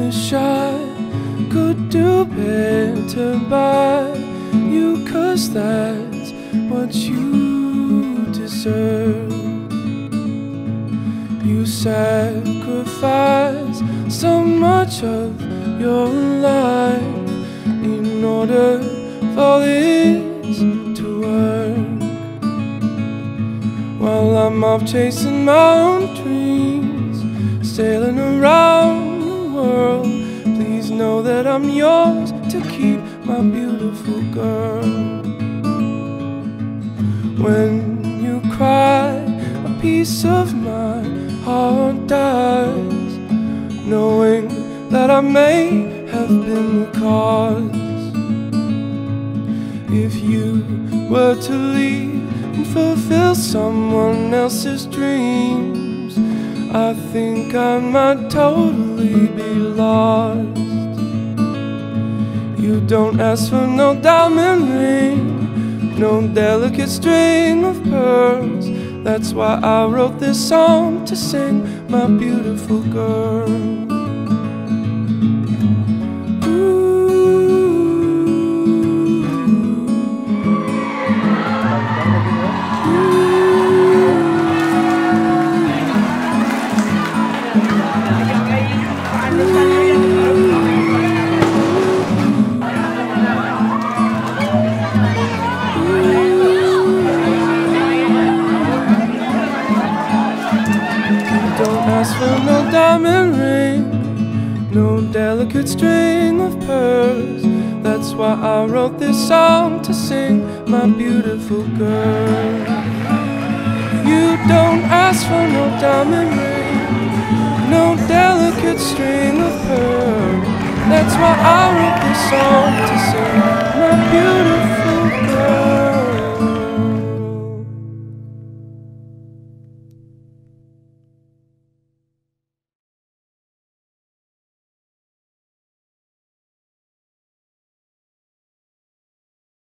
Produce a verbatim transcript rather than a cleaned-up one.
wish I could do better by you, 'cause that's what you deserve. You sacrifice so much of your life in order for this to work, while I'm off chasing my own dreams, sailing around the world. Please know that I'm yours to keep, my beautiful girl. When you cry, a piece of my heart dies, knowing that I may have been the cause. If you were to leave and fulfill someone else's dreams, I think I might totally be lost. You don't ask for no diamond ring, no delicate string of pearls. That's why I wrote this song to sing, my beautiful girl. Ask for no diamond ring, no delicate string of pearls. That's why I wrote this song to sing, my beautiful girl. You don't ask for no diamond ring, no delicate string of pearls. That's why I wrote this song to sing, my beautiful girl.